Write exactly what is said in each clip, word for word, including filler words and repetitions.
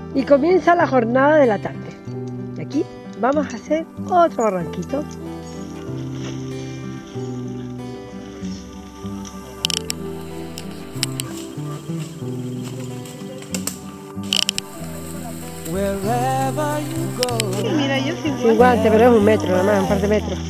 Y comienza la jornada de la tarde. Y aquí vamos a hacer otro barranquito. Mira, yo sin Sin guante, pero es un metro, nada más, un par de metros.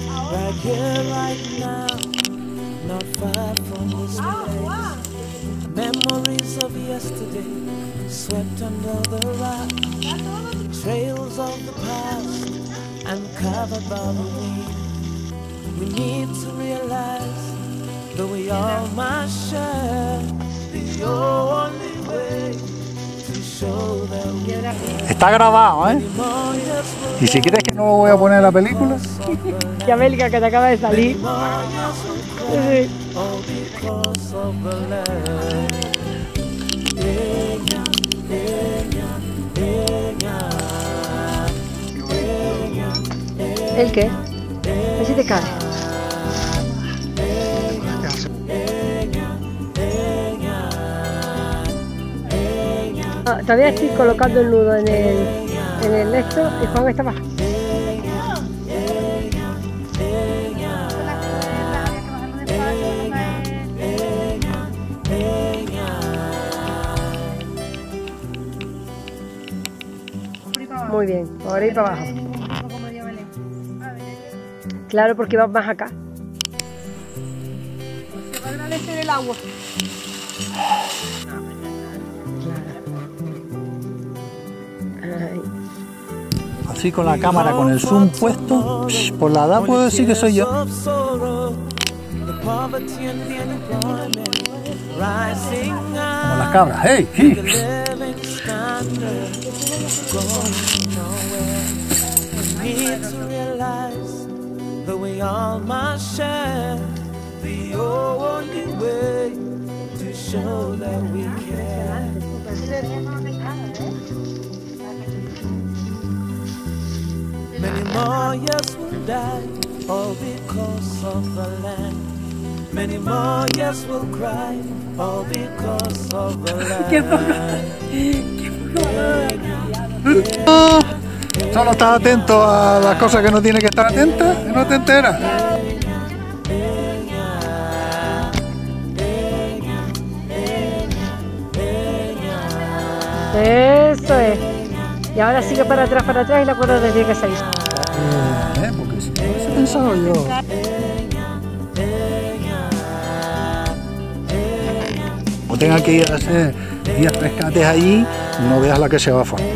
Memories of yesterday swept under the rock, trails of the past uncovered by the wind. We need to realize that we all must share the only way to show that we Está grabado, ¿eh? Y si quieres que no voy a poner la película. Y América, que te acaba de salir. Sí. all because of the land. Enya, enya, enya, enya, ¿El qué? A ver si te cae. Ah, todavía estoy colocando el nudo en el, en el esto y Juan está bajando. Muy bien, por ahí para abajo. Claro, porque va más acá. Se va a agradecer el agua. Ay. Así con la cámara, con el zoom puesto, psh, por la edad puedo decir que soy yo. Como las cabras, hey, hey. Need to realize that we all must share the only way to show that we care. Many more years will die, all because of the land. Many more years will cry, all because of the land. Solo estás atento a las cosas que no tiene que estar atenta y no te enteras. Eso es. Y ahora sigue para atrás, para atrás y la cuerda te tiene que salir. Eh, porque si no hubiese pensado yo. O tenga que ir a hacer diez rescates allí, no veas la que se va a formar.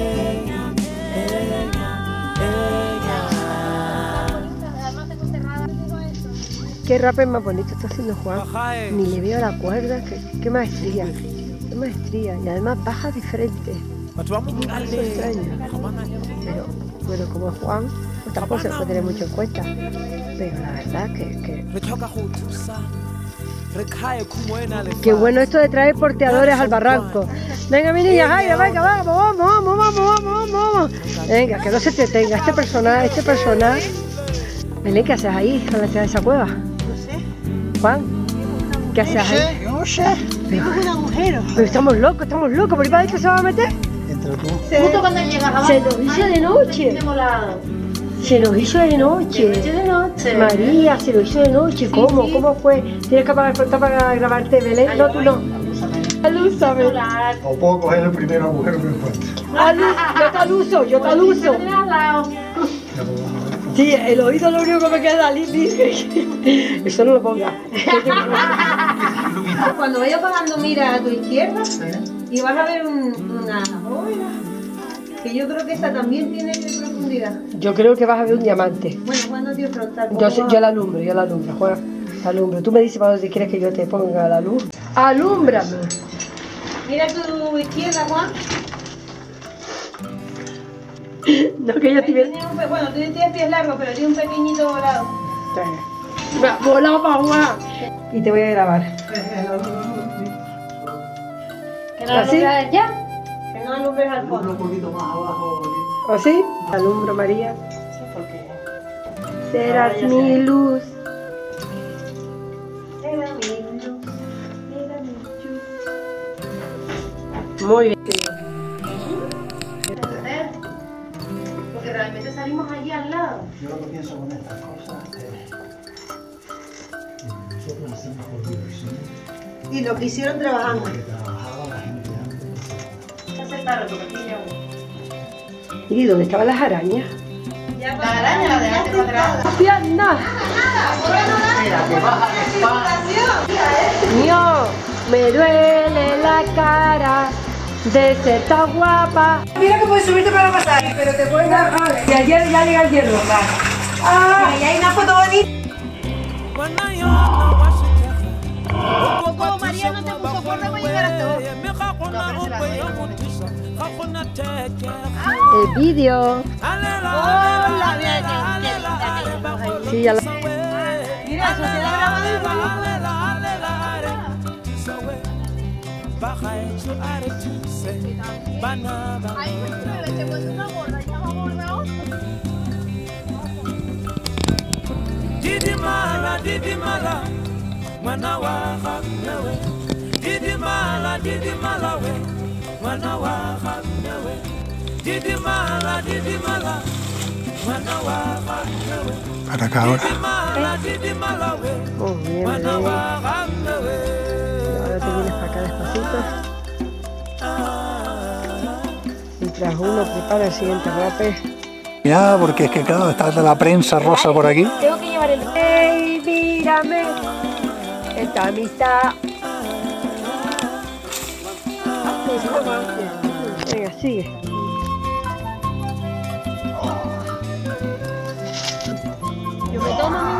Qué rapel más bonito está haciendo Juan. Ni le veo la cuerda. Qué, qué maestría. Qué maestría. Y además baja de frente. Eso es extraño. Pero bueno, como es Juan, pues tampoco se puede tener mucho en cuenta. Pero la verdad que, que... Qué bueno esto de traer porteadores al barranco. Venga, mi niña, Jaira, venga, vamos, vamos, vamos, vamos, vamos, vamos. Venga, que no se te tenga. Este personaje, este personaje. Belén, ¿qué haces ahí con la entrada de esa cueva? No sé. Juan, ¿qué haces ahí? Yo no sé. Es un agujero. Pero estamos locos, estamos locos. ¿Por qué para adentro se va a meter? Entra tú. Justo cuando llegas abajo. Se nos hizo de noche. Se nos hizo de noche. de noche. María, se nos hizo de noche. ¿Cómo? ¿Cómo fue? ¿Tienes que apagar el para grabarte, Belén? No, tú no. Alúzame. O puedo coger el primer agujero que encuentre. Alú, yo te aluso, yo te aluso. Sí, el oído lo único que me queda libre. Eso no lo ponga. Cuando vaya apagando, mira a tu izquierda y vas a ver un, una bóveda. Que yo creo que esa también tiene profundidad. Yo creo que vas a ver un diamante. Bueno, Juan no tiene frontal. Yo, sé- yo la alumbro, yo la alumbro, Juan. La alumbro. Tú me dices para dónde quieres que yo te ponga la luz. ¡Alúmbrame! Mira a tu izquierda, Juan. No, que yo estoy viendo. Tiene un pe- bueno, tú tienes pies largos, pero tiene un pequeñito volado. ¡Volá para Juan! Y te voy a grabar. Que no ¿Así? alumbres ya. Que no alumbres al fondo. Un poquito más abajo. ¿O sí? Alumbro, María. Sí, porque... Serás mi luz. Era mi luz, era mi luz. Muy bien. salimos allí al lado. Yo lo que pienso con estas cosas es que nosotros hacemos por diversión. Y lo que hicieron trabajando. Que trabajaba la gente antes. Ya se tarde, porque aquí ya voy. ¿Y dónde estaban las arañas? Ya la araña la dejaste para atrás. ¡Hostia, nada! Mira, que baja de Mío, me duele la cara de ser tan guapa. Mira que puedes subirte para pasar, pero te puedes dar. Que ayer ya llega el hierro. Ah, ahí hay una foto bonita. Como María no te puso porno, voy a llegar hasta vos. El vídeo. Hola, mira que Sí, ya la... Mira, eso se la grabado Ay, no, le puesto una gorra, ya va gorra. Didi mala, didi mala, mwana wa hamnewe. Didi mala, didi mala we, mwana wa hamnewe. Didi mala, didi mala, mwana wa hamnewe. Para acá ahora. Didi mala, didi mala we, Muy bien, mwana bebé. wa hamnewe. Ahora te vienes para acá despacito. Mientras uno prepara el siguiente rape. Ya, porque es que claro, está la prensa rosa por aquí. Tengo que llevar el... ¡Ey, mírame! Esta amistad. Venga, sigue. Yo me tomo un...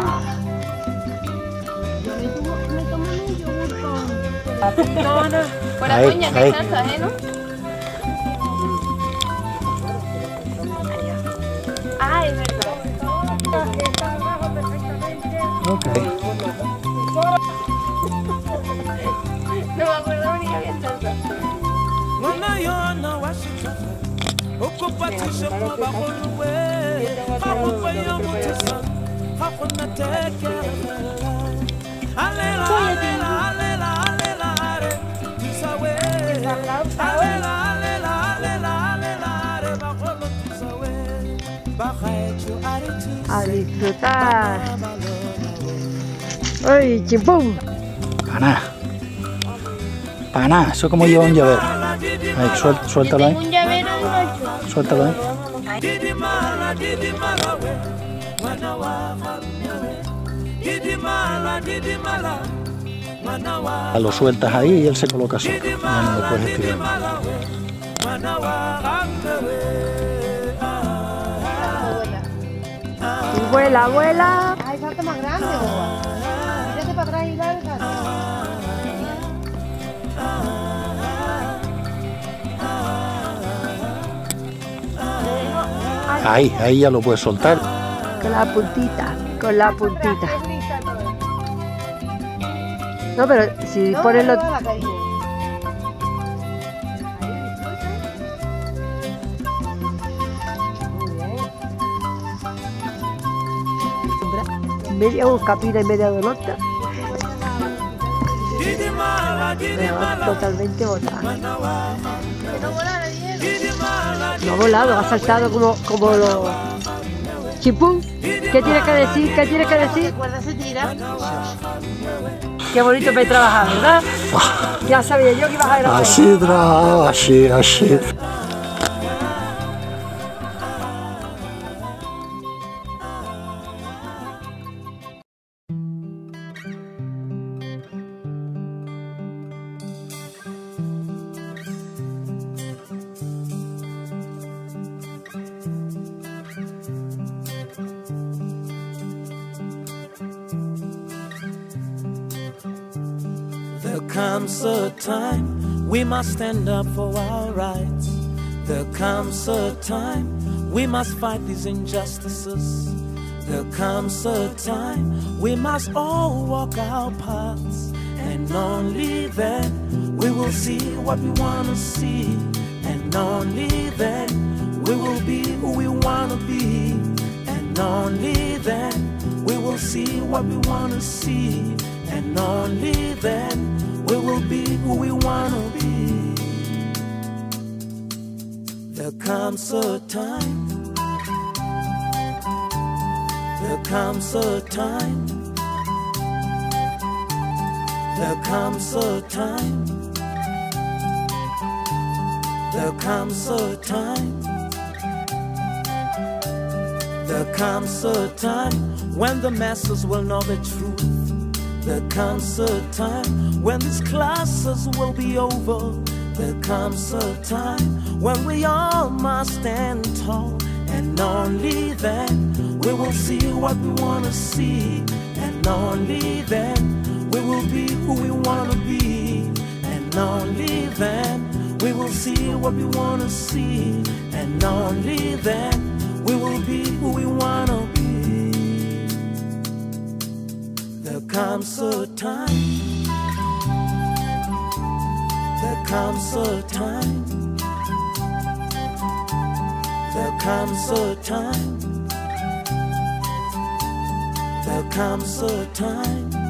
Yo me tomo, me tomo un yogur con... No, no. Fuera Ahí, coña, ahí. que salsa, ¿eh, no? Ah, es verdad. Está abajo perfectamente. Ok. No me acuerdo ni que había salsa. Mwana yona washitaka, okupatisha mwa bakoluwe. Hakupa yomutisa, hakuna tekela. Alela, alela, alela, alela, are, tisawe. Alela, alela, alela, alela, are, bakolo tisawe. Bakaecho are tisa. A disfrutar. ¡Ay, chimpum! Paná. Paná, eso como lleva un llavero. Ahí, suel, suéltalo ahí. Un llavero de un ocho. Suéltalo ahí. Didi mala, didi mala we, mwana wa hamnewe. Didi mala, didi mala, mwana wa. Lo sueltas ahí y él se coloca solo. Ya no lo puedes estirar. Mwana wa hamnewe. Y vuela, vuela. Ay, falta más grande, boba. Tírate para atrás y larga. Ahí, ahí ya lo puedes soltar. Con la puntita, con la puntita. No, pero si pones los... Media capina y media dolota. Didi mala, didi Me va mala, totalmente botada. mwana wa. Didi mala, No ha volado, ha saltado como, como los... Chipú, ¿qué tienes que decir? ¿Qué tienes que decir? Cuerda se tira. Qué bonito me trabajar, ¿verdad? Ya sabía yo que ibas a grabar. Así trabajaba, así, así. There comes a time we must stand up for our rights. There comes a time we must fight these injustices. There comes a time we must all walk our paths. And only then we will see what we want to see. And only then we will be who we want to be. And only then we will see what we want to see. And only then we will be who we want to be. There comes a time There comes a time, there comes a time, there comes a time, there comes a time when the masses will know the truth. There comes a time when these classes will be over. There comes a time when we all must stand tall, and only then we will see what we want to see, and only then we will be who we want to be, and only then we will see what we want to see, and only then we will be who we want to be. There comes a time, there comes a time, there comes a time, there comes a time.